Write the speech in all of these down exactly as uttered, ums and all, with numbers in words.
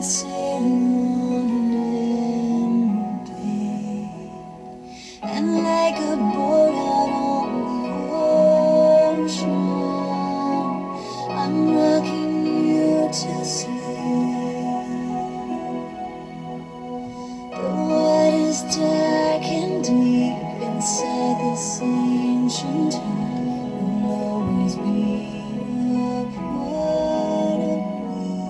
been sailing on an empty, and like a boat out on the ocean, I'm rocking you to sleep. The water's dark and deep inside this ancient town. Will always be a part of me.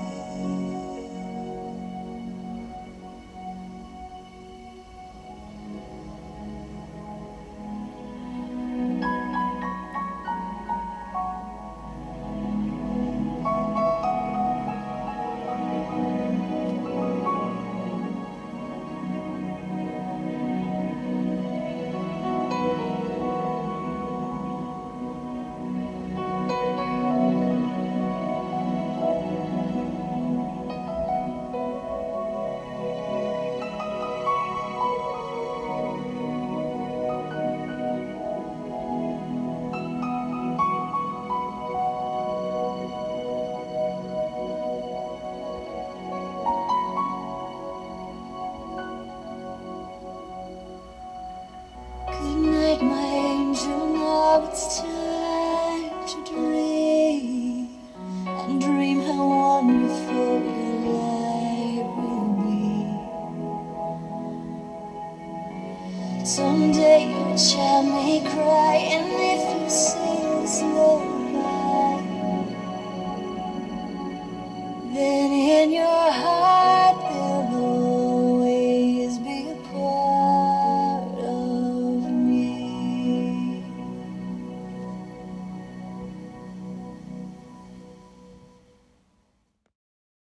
My angel, now it's time to dream, and dream how wonderful your life will be. Someday your child may cry, and if you sing this lullaby, then in your